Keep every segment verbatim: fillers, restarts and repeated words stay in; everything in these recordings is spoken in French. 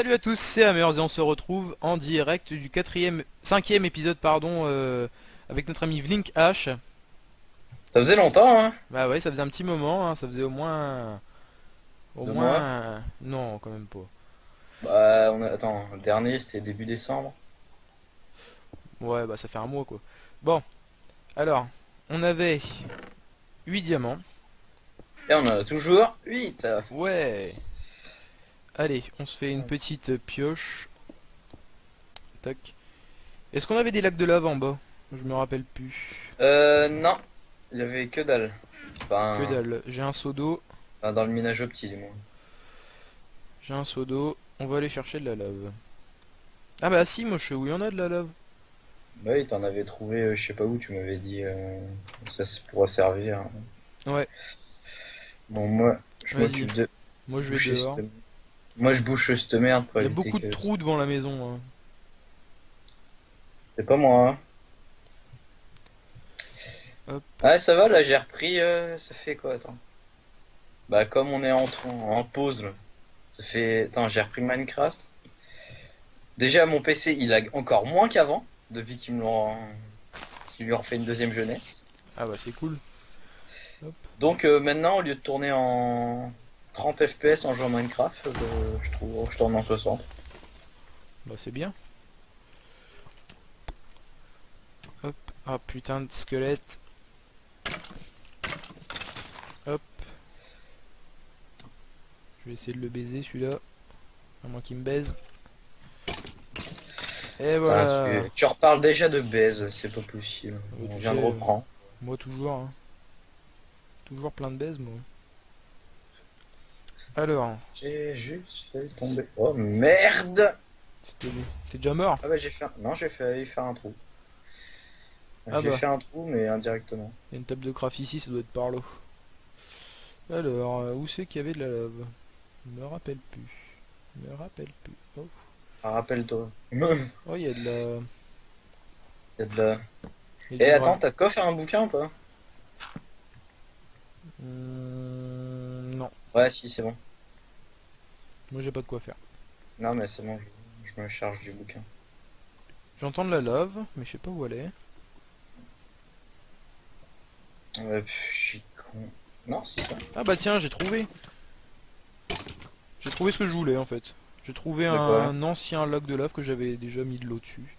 Salut à tous, c'est Hammers et on se retrouve en direct du quatrième, cinquième épisode pardon, euh, avec notre ami Vlink H. Ça faisait longtemps, hein? Bah ouais, ça faisait un petit moment, hein, ça faisait au moins, au Deux mois? moins, non quand même pas. Bah, on a... attends, le dernier c'était début décembre. Ouais, bah ça fait un mois quoi. Bon, alors, on avait huit diamants. Et on en a toujours huit. Ouais. Allez, on se fait une petite pioche. Tac. Est-ce qu'on avait des lacs de lave en bas? Je me rappelle plus. Euh, non, il y avait que dalle. Que Enfin, dalle. J'ai un seau d'eau. enfin, dans le minage opti, du moins. J'ai un seau d'eau. On va aller chercher de la lave. Ah bah si, moi je sais où il y en a de la lave. Bah oui, t'en avais trouvé, euh, je sais pas où, tu m'avais dit, euh, ça se pourra servir. Ouais, Bon, moi, je vas-y. m'occupe de Moi je vais boucher dehors. cette... Moi, je bouche cette merde pour Il y a éviter beaucoup de que... trous devant la maison, hein. C'est pas moi, hein. Hop. Ah, ça va, là, j'ai repris, euh, ça fait quoi, attends. Bah, comme on est en, en pause, là. Ça fait... Attends, j'ai repris Minecraft. Déjà, mon P C, il lag encore moins qu'avant, depuis qu'ils me l'ont, qu'ils lui ont refait une deuxième jeunesse. Ah bah c'est cool. Hop. Donc euh, maintenant, au lieu de tourner en trente F P S en jouant à Minecraft, euh, je trouve, je tourne en soixante. Bah c'est bien. Hop. Ah putain de squelette. Hop. Je vais essayer de le baiser celui-là. À moins qu'il me baise. Et Putain, voilà. tu, tu reparles déjà de baise, c'est pas possible. Euh, On tu sais, vient de euh, reprendre. moi toujours, hein. Toujours plein de baise moi. Alors, J'ai juste fait tomber. Oh merde! c'était où? T'es déjà mort? Ah bah j'ai fait un... Non, j'ai failli faire un trou. Ah J'ai bah, fait un trou, mais indirectement. il y a une table de craft ici, ça doit être par là. Alors, euh, où c'est qu'il y avait de la lave? Je me rappelle plus. Je me rappelle plus. Oh, Ah, rappelle-toi. Il y oh il y a de la... a de la... Il y a Eh du attends, gravier. t'as de quoi faire un bouquin ou pas? Hum, non, Ouais, si, c'est bon. moi j'ai pas de quoi faire. Non, mais c'est bon, je, je me charge du bouquin. J'entends de la lave, mais je sais pas où elle est. Ouais, pff, je suis con. Non, c'est ça. Ah bah tiens, j'ai trouvé. J'ai trouvé ce que je voulais en fait. J'ai trouvé De quoi? un ancien lac de lave que j'avais déjà mis de l'eau dessus.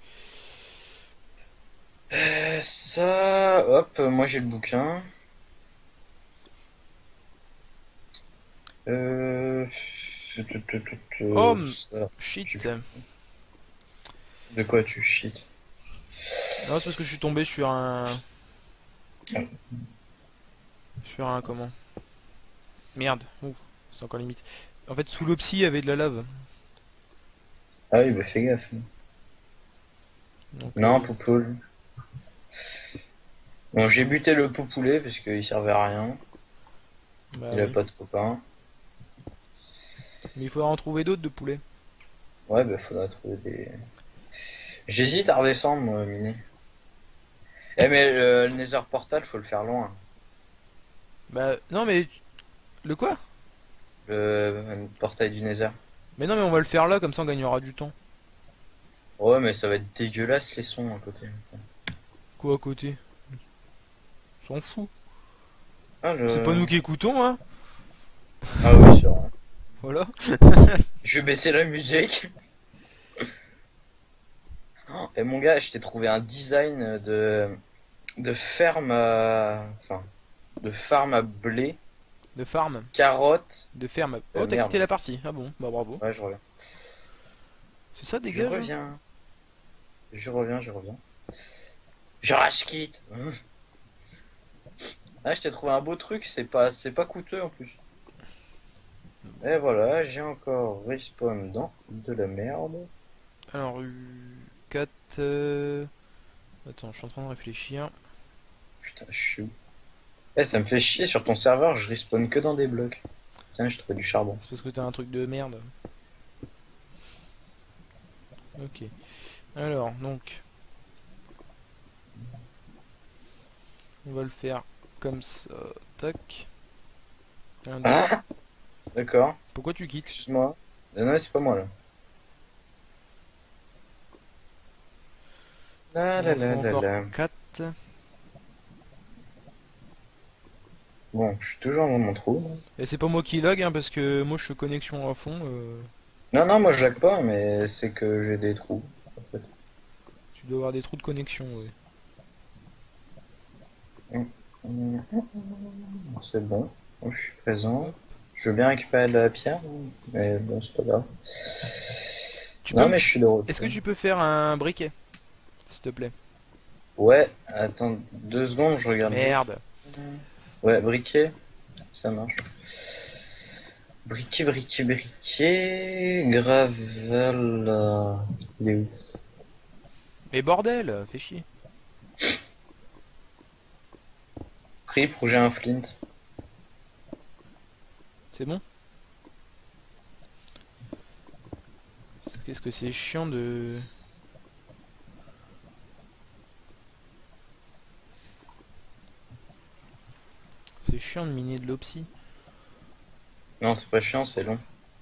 Euh, ça, hop, euh, moi j'ai le bouquin. Euh... tu- tu- tu- tu- Oh, tu- m- ça, shit. tu- De quoi tu cheats? Non, c'est parce que je suis tombé sur un... Sur un comment? Merde. Ouh, c'est encore limite. En fait, sous le psy, il y avait de la lave. Ah oui, bah fais gaffe. Donc, Non, euh, poupoule. Bon, j'ai buté le poupoulet parce qu'il servait à rien. bah Il a oui. pas de copain. Mais il faudra en trouver d'autres de poulets. Ouais, bah faudra trouver des... J'hésite à redescendre, moi, Miné. Eh, mais euh, le Nether Portal, faut le faire loin. Bah, non mais... Le quoi? Le, le portail du Nether. Mais non mais on va le faire là, comme ça on gagnera du temps. Ouais, mais ça va être dégueulasse les sons à côté. Quoi à côté? On s'en fout. Ah, C'est pas le... nous qui écoutons, hein. Ah oui, c'est vrai. Voilà. Je vais baisser la musique. Oh, et mon gars, je t'ai trouvé un design de, de ferme à... Enfin, de farm à blé, De farm. carottes... De ferme. Euh, Oh, t'as merde. quitté la partie. Ah bon, bah bravo. Ouais, je reviens. C'est ça, Je dégage, hein. reviens. Je reviens, je reviens. Je rage quitte. Ah, je t'ai trouvé un beau truc, c'est pas, c'est pas coûteux en plus. Et voilà, j'ai encore respawn dans de la merde. Alors, U quatre... euh, Attends, je suis en train de réfléchir. Putain, je suis où? Eh, ça me fait chier sur ton serveur, je respawn que dans des blocs. Tiens, je trouve du charbon. C'est parce que t'as un truc de merde. Ok. Alors, donc... On va le faire comme ça. Tac. Un, deux. Ah, d'accord. Pourquoi tu quittes? Excuse-moi. Euh, Non, c'est pas moi là. La Il la en faut la la encore la. quatre. Bon, je suis toujours dans mon trou. Et c'est pas moi qui lag, hein, parce que moi je suis connexion à fond. euh, Non, non, moi je lag pas, mais c'est que j'ai des trous. En fait. Tu dois avoir des trous de connexion, ouais. Hum, hum, hum, C'est bon. Moi, je suis présent. Hop. Je veux bien récupérer de la pierre, mais bon, c'est pas grave. Tu peux Non, me... mais je f- suis de Est-ce que retour. tu peux faire un briquet, s'il te plaît? Ouais, attends deux secondes, je regarde juste. Merde. Ouais, briquet, ça marche. Briquet, briquet, briquet, gravel. euh, Il est où? Mais bordel, fais chier. Pris pour j'ai un flint. C'est bon? Qu'est-ce que c'est chiant de... C'est chiant de miner de l'opsie. Non, c'est pas chiant, c'est long.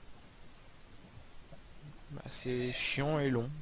Bah, c'est chiant et long.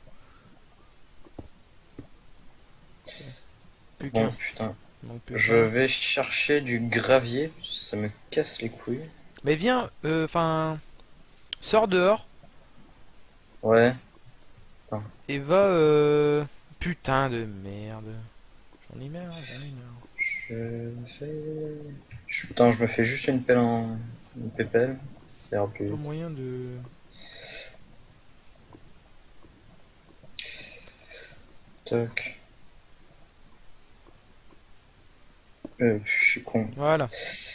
Plus Bon, qu'un. putain. Il manque plus Je qu'un. vais chercher du gravier, ça me casse les couilles. Mais viens, enfin... sors dehors Ouais. Attends. et va... Euh... Putain de merde. J'en ai marre, j'en ai marre. Je vais... Je... Putain, je me fais juste une pelle en... Une pépelle. Ça ira plus Pas vite. moyen de... Toc. Euh, je suis con. Voilà.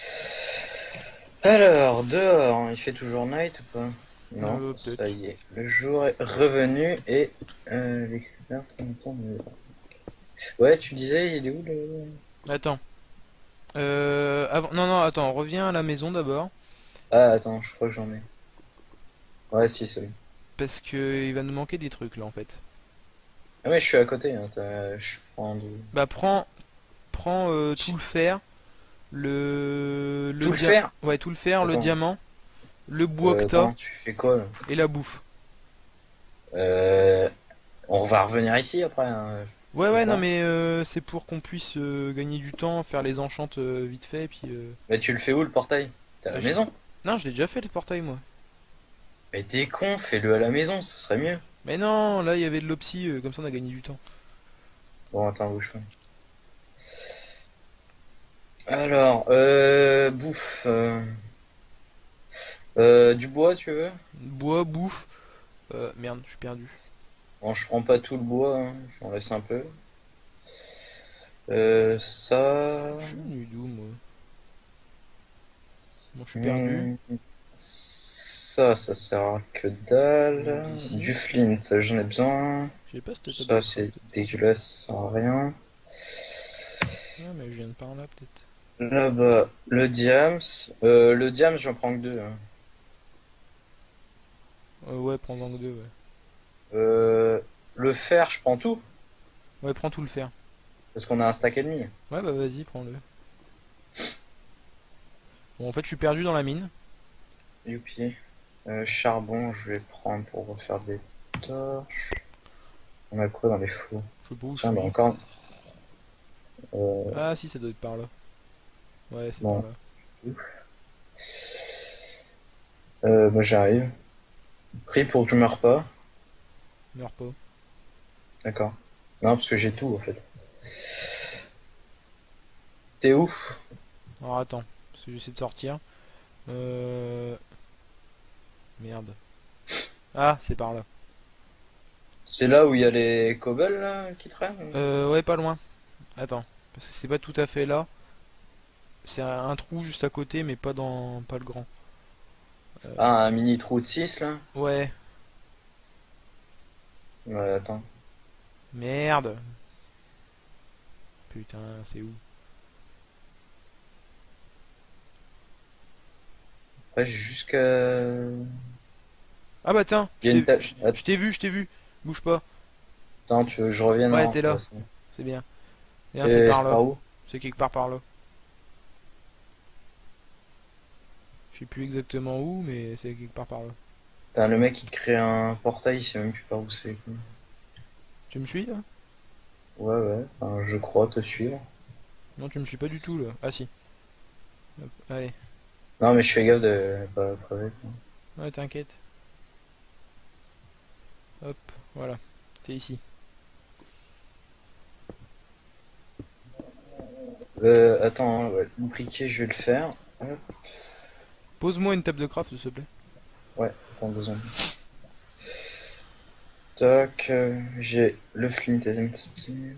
Alors, dehors, il fait toujours night ou pas? Non, Euh, ça peut-être. y est. Le jour est revenu et... Euh, l'expert, attends, mais- Ouais, tu disais, il est où le... Attends. Euh... Avant... Non, non, attends, reviens à la maison d'abord. Ah, attends, je crois que j'en ai. Ouais, si, c'est bon. Parce que il va nous manquer des trucs là en fait. Ah mais je suis à côté, hein, t'as- je prends du... Bah prends... Prends euh, tout le fer. Le... Le Tout le dia... fer? Ouais, tout le fer, le Attends, diamant. Le bois que euh, t'as. attends, tu fais quoi là? Et la bouffe. Euh, on va revenir ici après, hein, Ouais, je sais ouais, non pas. mais euh, c'est pour qu'on puisse euh, gagner du temps, faire les enchantes euh, vite fait, puis... Euh... Mais tu le fais où le portail? T'es à bah, la j'ai- maison? Non, je l'ai déjà fait le portail moi. Mais t'es con, fais-le à la maison, ce serait mieux. Mais non, là il y avait de l'opsie, euh, comme ça on a gagné du temps. Bon, attends, bouge pas. Alors, euh, bouffe. Euh, euh, du bois, tu veux? Bois, bouffe... Euh, merde, je suis perdu. Bon, je prends pas tout le bois, hein, j'en laisse un peu. Euh, ça... Je suis venu d'où moi? Bon, je suis perdu. Hmm, ça, ça sert à que dalle. Donc ici. Du flint, ça j'en ai besoin. Je sais pas si t'as Ça de c'est craft. dégueulasse, ça sert à rien. Ouais, mais je viens de par là peut-être. Là-bas, le diams. Euh, le diams, j'en prends que deux, hein. Euh, ouais, prends-en que deux, ouais. Euh, le fer, je prends tout. Ouais, prends tout le fer. Parce qu'on a un stack et demi. Ouais, bah vas-y, prends-le. Bon, en fait, je suis perdu dans la mine. Youpi. Euh, charbon, je vais prendre pour refaire des torches. On a quoi dans les fours? Je sais pas où je Tiens, bah suis. encore. Euh, Ah, si, ça doit être par là. Ouais, c'est bon. par là. Euh, bah j'arrive. Prie pour que je meure pas. Meurs pas. D'accord. Non, parce que j'ai tout en fait. T'es où? Alors attends, parce que j'essaie de sortir. Euh... Merde. Ah, c'est par là. C'est là où il y a les cobbles là, qui traînent? Euh, ouais, pas loin. Attends, parce que c'est pas tout à fait là. C'est un, un trou juste à côté, mais pas dans, pas le grand. Euh, Ah, un mini trou de six là? Ouais, Ouais, attends. merde. Putain, c'est où? Après, j'ai jusqu'à... Ah bah tiens, Il y je a une t'ai table. je- je t'ai vu, je t'ai vu. Bouge pas. Attends, tu veux que je revienne Ouais, en t'es là. ouais, c'est bon. C'est bien. Viens, c'est C'est par c'est là. par où? C'est quelque part par là. Je sais plus exactement où, mais c'est quelque part par là. Putain, le mec il crée un portail, il sait même plus par où c'est, quoi. Tu me suis là? Ouais, ouais, enfin, je crois te suivre. Non, tu me suis pas du tout là. Ah si. Hop, allez. Non, mais je fais gaffe de pas crever, quoi. Ouais, t'inquiète. Hop, voilà. T'es ici. Euh, attends, hein, ouais, le briquet, je vais le faire. Hop. Pose-moi une table de craft, s'il te plaît. Ouais, attends deux secondes. Tac, euh, j'ai le flint and steel.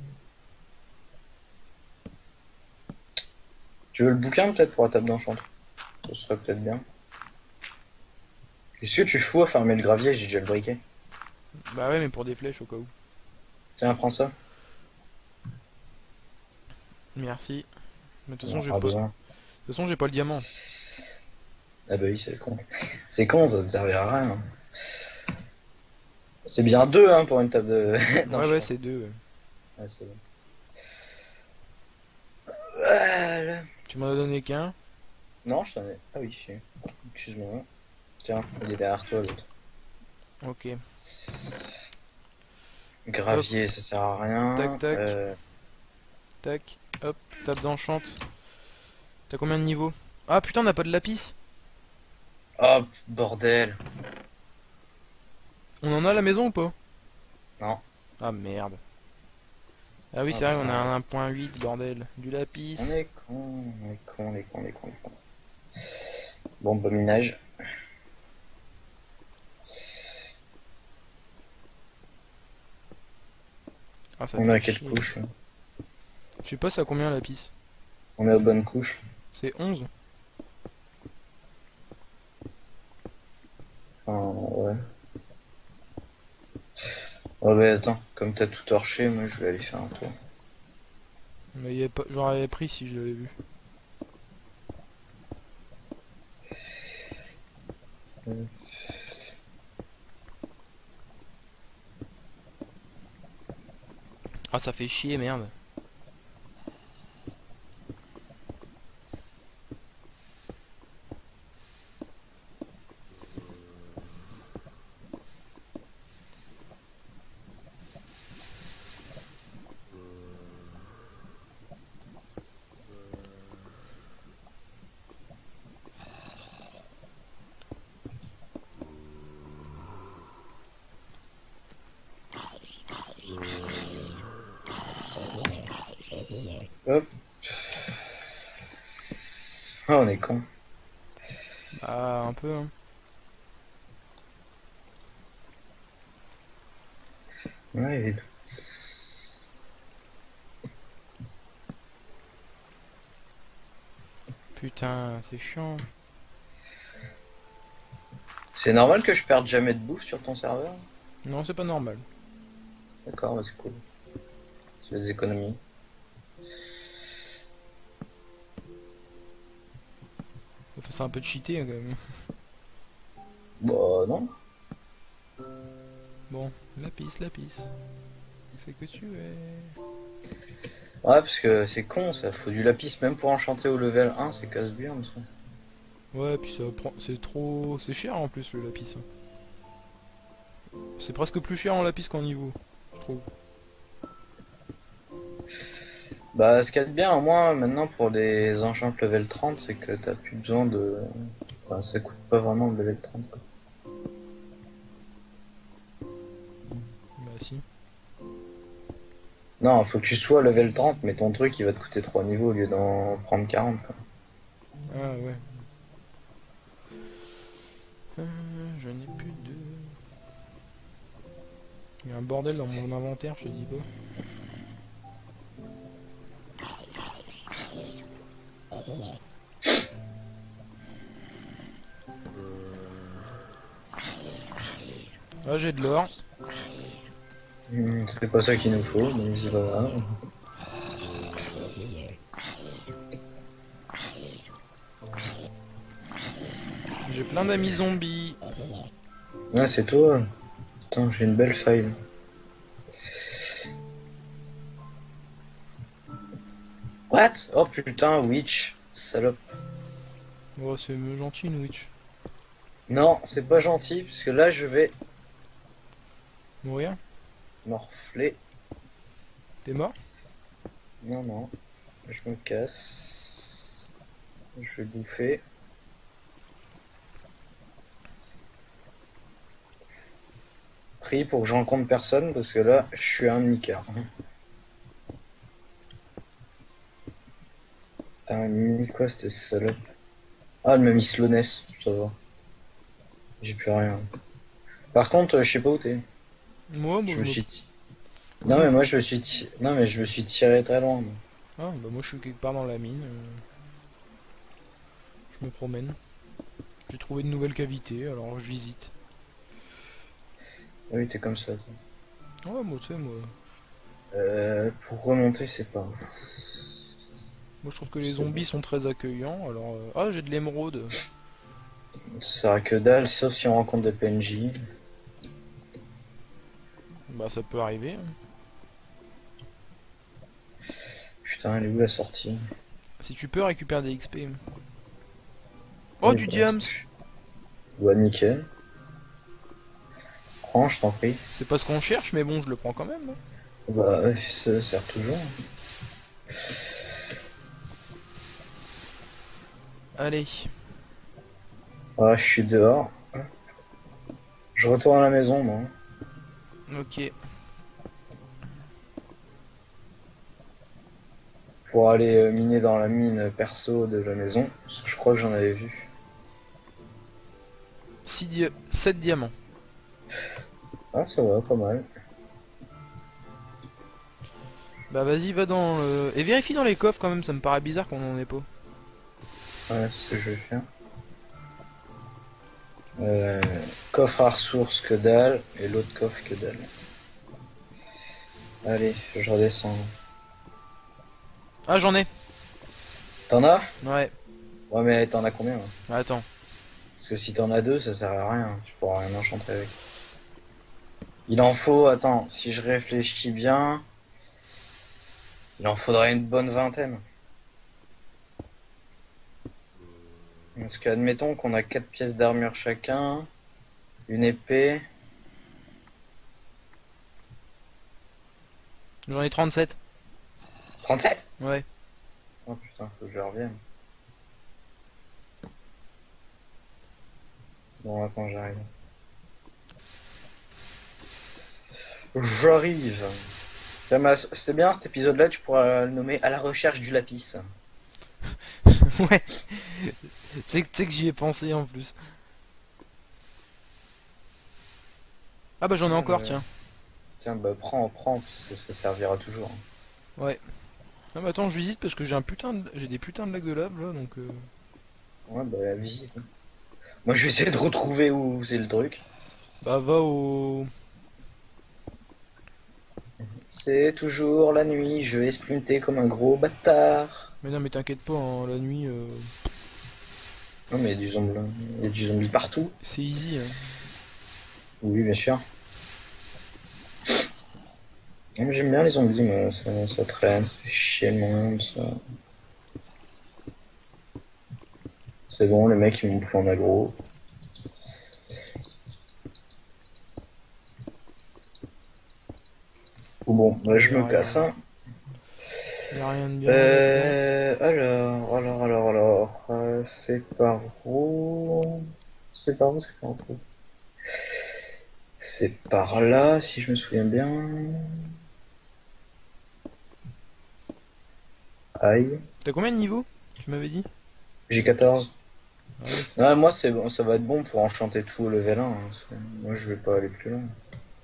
Tu veux le bouquin peut-être pour la table d'enchantement? Ce serait peut-être bien. Qu'est-ce que tu fous à farmer le gravier? J'ai déjà le briquet. Bah ouais, mais pour des flèches au cas où. Tiens, prends ça. Merci. Mais de toute On façon, en j'ai aura pas. De besoin. toute façon, j'ai pas le diamant. Ah bah oui, c'est con. C'est con, ça ne servira à rien. C'est bien deux hein, pour une table de... Ouais, ouais, d'enchantement. c'est deux. Ouais. Ah, c'est bon. Voilà. Tu m'en as donné qu'un. Non, je t'en ai... Ah oui, je suis... Excuse-moi. Tiens, il est derrière toi l'autre. Ok. Hop, Gravier, ça sert à tac, rien. tac, Euh... tac. Hop, table d'enchante. T'as combien de niveaux? Ah putain, on n'a pas de lapis. Hop, bordel. On en a à la maison ou pas? Non. Ah merde. Ah oui, Ah c'est vrai, on a putain. un un point huit, bordel. Du On lapis. est con, on est con, on est con, on est con, on est con. Bon, bah minage. Ah, ça On est fait à quelle chier. couche là? Je sais pas, ça a combien lapis? On est aux bonnes couches. C'est onze. Enfin, ouais. Oh ouais, attends, comme t'as tout torché, moi je vais aller faire un tour. Mais y a pas... j'aurais pris si je l'avais vu. Euh, Ah, ça fait chier, merde. Hop. Ah, on est con. Bah, un peu, hein. Ouais, il est- Putain, c'est chiant. C'est normal que je perde jamais de bouffe sur ton serveur? Non, c'est pas normal. D'accord, bah c'est cool. Tu fais des économies. Enfin, c'est un peu cheaté, hein, quand même. Bah non. Bon, lapis, lapis. C'est que tu es. Ouais, parce que c'est con, ça faut du lapis même pour enchanter au level un, c'est casse-burn ça. Ouais, puis ça prend. C'est trop. C'est cher en plus le lapis, hein. C'est presque plus cher en lapis qu'en niveau, je trouve. Bah ce qu'il y a de bien au moins maintenant pour les enchantes level trente, c'est que t'as plus besoin de... Enfin, ça coûte pas vraiment le level trente quoi. Bah, si. Non, faut que tu sois level trente, mais ton truc il va te coûter trois niveaux au lieu d'en prendre quarante quoi. Ah, ouais. Euh, je n'ai plus de. Il y a un bordel dans mon inventaire, je te dis pas. Ah, j'ai de l'or. Hmm, c'est pas ça qu'il nous faut, mais c'est pas grave. J'ai plein d'amis zombies. Ouais, c'est toi. Putain, j'ai une belle faille. What? Oh putain, witch. Salope. Oh, c'est gentil, une witch. Non, c'est pas gentil, parce que là je vais Mourir? morfler. T'es mort? Non, non. Je me casse. Je vais bouffer. Prie pour que je rencontre personne parce que là, je suis un nicard. T'as mis quoi cette salope? Ah, elle m'a mis slowness, ça va. J'ai plus rien. Par contre, je sais pas où t'es. Moi, moi, Je je me me... suis ti- je Non me mais moi pro- je me suis ti- non mais je me suis tiré très loin. moi. Ah, bah moi je suis quelque part dans la mine. euh, Je me promène. J'ai trouvé de nouvelles cavités, alors je visite. Oui, t'es comme ça. Toi. Ouais, moi, tu sais, moi... Euh, pour remonter, c'est pas. Moi je trouve que les C'est bon. zombies sont très accueillants, alors... euh, Ah, j'ai de l'émeraude. Ça sert à que dalle, sauf si on rencontre des P N J. Bah ça peut arriver, hein. Putain, elle est où la sortie? Si tu peux récupérer des X P. Oh, Oui, du bah, diams! c'est- ouais, nickel. Prends, je t'en prie. C'est pas ce qu'on cherche, mais bon, je le prends quand même, hein. Bah, ouais, ça sert toujours. Allez. Ah, je suis dehors. Je retourne à la maison, moi. Ok. Pour aller euh, miner dans la mine perso de la maison. Parce que je crois que j'en avais vu. six dia... sept diamants. Ah, ça va, pas mal. Bah vas-y, va dans le... Et vérifie dans les coffres quand même, ça me paraît bizarre qu'on en ait pas. Ouais, c'est ce que je vais faire. Euh, coffre à ressources que dalle, et l'autre coffre que dalle. Allez, je redescends. Ah, j'en ai. T'en as? Ouais. Ouais, mais t'en as combien là? Attends. Parce que si t'en as deux, ça sert à rien. Tu pourras rien enchanter avec. Il en faut, attends, si je réfléchis bien, il en faudrait une bonne vingtaine. Parce que admettons qu'on a quatre pièces d'armure chacun, une épée. J'en ai trente-sept. trente-sept? Ouais. Oh putain, faut que je revienne. Bon, attends, j'arrive. J'arrive. Tiens, bah, c'était bien cet épisode-là, tu pourras le nommer à la recherche du lapis. Ouais. Tu sais que tu sais que j'y ai pensé en plus. Ah bah j'en ai Tiens, encore, bah, tiens. tiens, bah prends, prends, parce que ça servira toujours. Ouais. Ah bah attends, je visite parce que j'ai un putain de... j'ai des putains de lacs de lave là, donc... euh, Ouais, bah visite. Moi, je vais essayer de retrouver où c'est le truc. Bah va au... C'est toujours la nuit, je vais sprinter comme un gros bâtard. Mais non mais t'inquiète pas, hein, la nuit, euh, Non, mais il y a du zombie, il y a du zombie partout. c'est easy, hein. Oui, bien sûr. Non, mais j'aime bien les zombies, moi, ça, ça traîne, ça fait chier le monde, ça. C'est bon, les mecs ils m'ont pris en aggro. Bon, bah, je Y a me rien. casse, hein. Y a rien de bien là-dedans. Euh, alors, alors, alors, alors, euh, c'est par où? C'est par où, c'est par où? C'est par là, si je me souviens bien. Aïe. T'as combien de niveaux? Tu m'avais dit? J'ai quatorze. Ah ouais. Ah, moi, c'est bon, ça va être bon pour enchanter tout au level un. hein. C'est- Moi, je vais pas aller plus loin.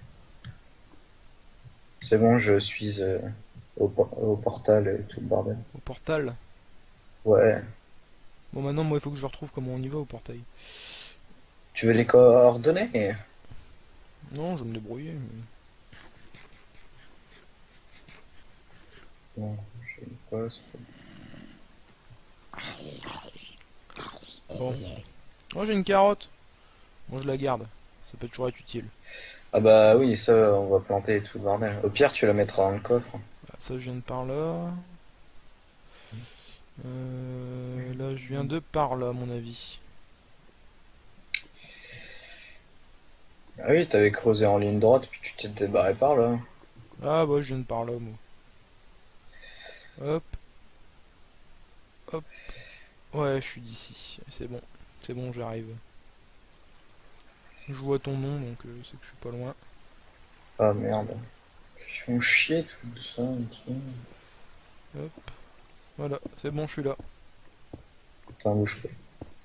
C'est bon, je suis euh, au, por- au portal et tout le bordel. Au portal. Ouais. Bon maintenant moi il faut que je retrouve comment on y va au portail. Tu veux les coordonnées? Non, je vais me débrouiller. mais- Non, je sais pas. c'est Bon. Oh j'ai une carotte. Bon je la garde. Ça peut toujours être utile. Ah bah oui, ça, on va planter tout le bordel. Au pire, tu la mettras dans le coffre. Ah, ça je viens de par là. Euh, là je viens de par là à mon avis. Ah oui, t'avais creusé en ligne droite, puis tu t'es débarré par là. Ah bah je viens de par là moi. Hop, hop. Ouais, je suis d'ici. C'est bon. C'est bon, j'arrive. Je vois ton nom, donc euh, c'est que je suis pas loin. Ah merde. Ils font chier tout ça. Ok. Hop. Voilà, c'est bon, je suis là. Putain, bouge pas.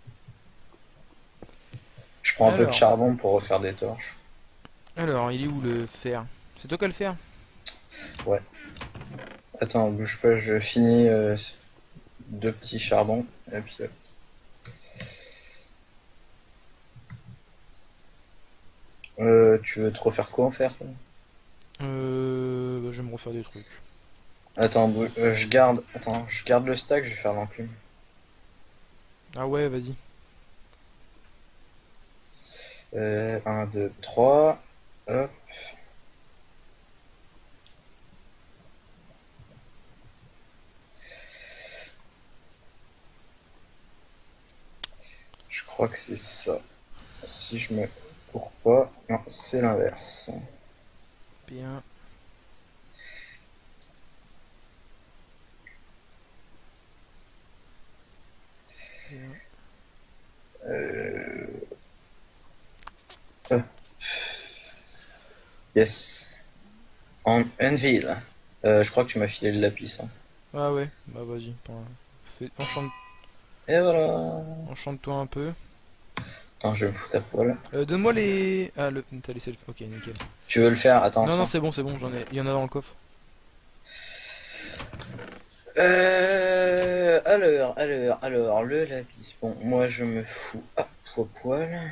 Je prends un peu de Alors, charbon pour refaire des torches. alors, il est où le fer? C'est toi qui as le fer? Ouais. Attends, bouge pas, je finis euh, deux petits charbons. Et puis, euh, euh, tu veux te refaire quoi en fer, toi? Euh, bah, je vais me refaire des trucs. Attends, bou- euh, je garde. Attends, je garde le stack, je vais faire l'enclume. Ah ouais, vas-y. Euh, un, deux, trois. Hop. Je crois que c'est ça. Si je me cours pas. Non, c'est l'inverse. Bien. Bien. Euh... euh, Yes. En Enville. Euh, je crois que tu m'as filé le lapis. Hein. Ah ouais, bah vas-y. Attends, fais- enchante, Et voilà. enchante-toi un peu. Attends, je vais me foutre à poil. Euh, donne-moi les... Ah, le... t'as laissé le... Ok, nickel. Tu veux le faire? Attends, Non, non, tiens. c'est bon, c'est bon, j'en ai... Il y en a dans le coffre. Euh... Alors, alors, alors, le lapis. Bon, moi je me fous à poil poil.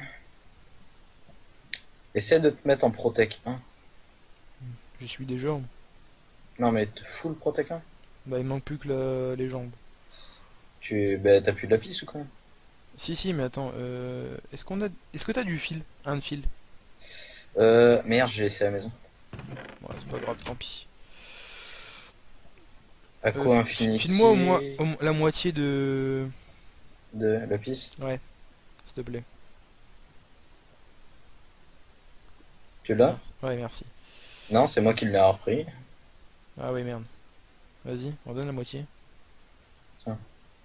Essaie de te mettre en Protec un. J'y suis déjà. Hein. Non mais te fous le Protec un. Bah, il me manque plus que la... les jambes. Tu... Bah t'as plus de lapis ou quoi? Si, si, mais attends, euh... Est-ce qu'on a... Est-ce que t'as du fil? Un fil? Euh... Merde, j'ai laissé à la maison. Ouais, c'est pas grave, tant pis. Euh, Aqua fi- file-moi au moins Infinity au mo- la moitié de... de lapis. Ouais, s'il te plaît. Tu l'as? Merci. Ouais, merci. Non, c'est moi qui l'ai repris. Ah ouais, merde. Vas-y, on donne la moitié. Tiens.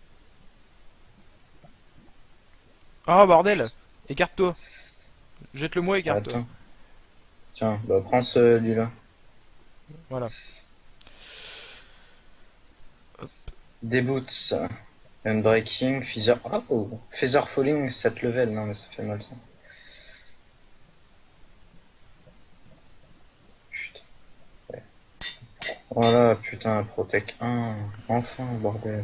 Ah, bordel! Écarte-toi. Jette-le moi, écarte-toi. Attends. Tiens, bah prends celui-là. Voilà. Des boots. Unbreaking, Feather. Oh! Feather Falling, sept level. Non mais ça fait mal ça. Putain. Ouais. Voilà, putain, Protec un. Enfin, bordel.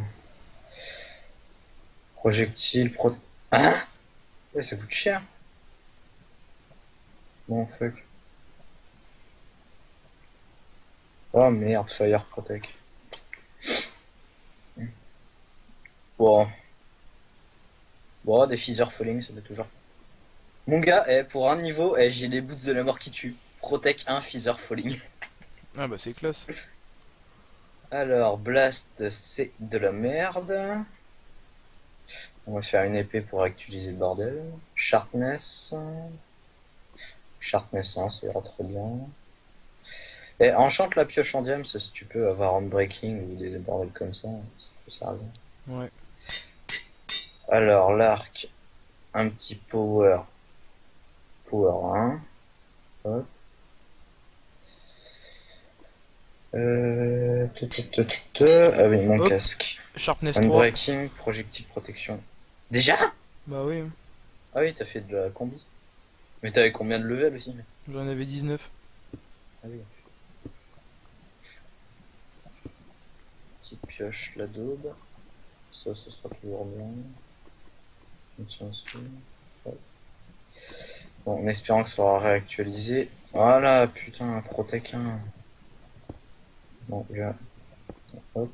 Projectile, pro... Hein? Ouais, ça coûte cher. Bon, fuck. Oh merde, Fire Protect. Bon. Bon, des Feather Falling, ça fait toujours. Mon gars, eh, pour un niveau, eh, j'ai les boots de la mort qui tue. Protect un, Feather Falling. Ah bah c'est classe. Alors, Blast, c'est de la merde. On va faire une épée pour actualiser le bordel. Sharpness. Sharpness un, ça ira très bien. Et enchante la pioche en diamant, si tu peux avoir Unbreaking ou des bordels comme ça, ça peut servir. Ouais. Alors, l'arc, un petit power. Power un. Hop. Euh... te, te, te, te, te. Ah oui, mon Hop. casque. Sharpness trois. Unbreaking, projectile protection. Déjà? Bah oui, Ah oui, t'as fait de la combi. Mais t'avais combien de level aussi? j'en avais dix-neuf. Ah oui. Petite pioche, la daube. Ça, ce sera toujours bien. Je me tiens dessus. Hop. Bon, en espérant que ça sera réactualisé. Voilà, putain, Protec un. Bon, j'ai... Hop.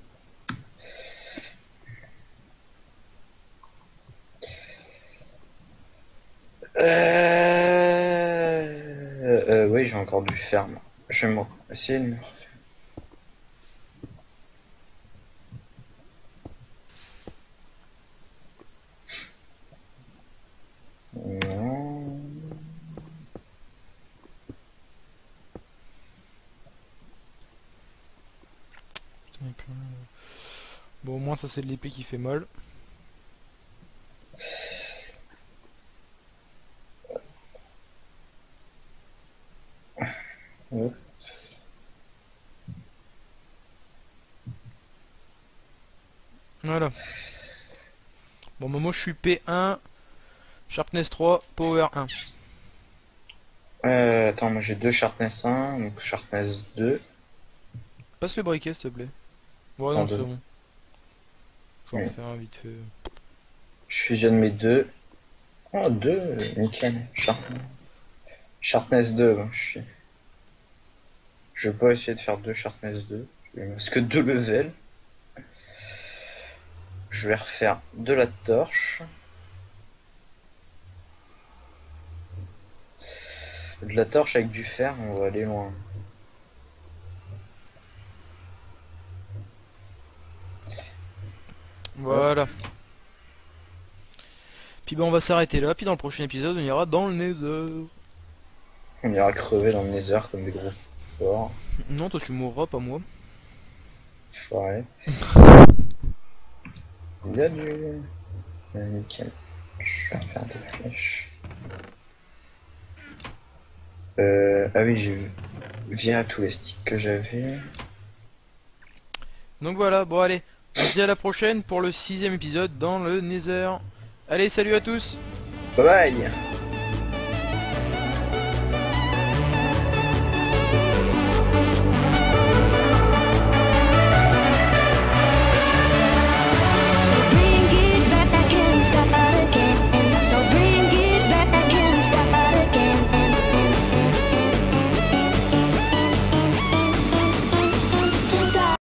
Euh... euh oui, j'ai encore du ferme. Je vais essayer de me refaire. Non. Et puis, euh, bon, au moins ça c'est de l'épée qui fait mal. Ouais. Voilà. Bon, bah, moi je suis P un, Sharpness trois, Power un. Euh, attends, moi j'ai deux Sharpness un, donc Sharpness deux. Passe le briquet s'il te plaît. Ouais, En non, c'est deux. bon. Je vais en Oui. refaire un vite fait. Je fusionne mes deux. Oh, deux, nickel. Sharp... Sharpness deux, bon, je suis. Je vais pas essayer de faire deux Sharpness deux. Parce que deux levels. Je vais refaire de la torche. De la torche avec du fer, on va aller loin. Voilà. Puis bah on va s'arrêter là, puis dans le prochain épisode on ira dans le Nether. On ira crever dans le nether comme des gros porcs. Non, toi tu mourras, pas moi. Foiré. Il y a du... Ah, nickel. Je vais faire des flèches. Euh... Ah oui, j'ai vu. Via tous les sticks que j'avais. Donc voilà, bon allez, on se dit à la prochaine pour le sixième épisode dans le Nether. Allez, salut à tous! Bye bye.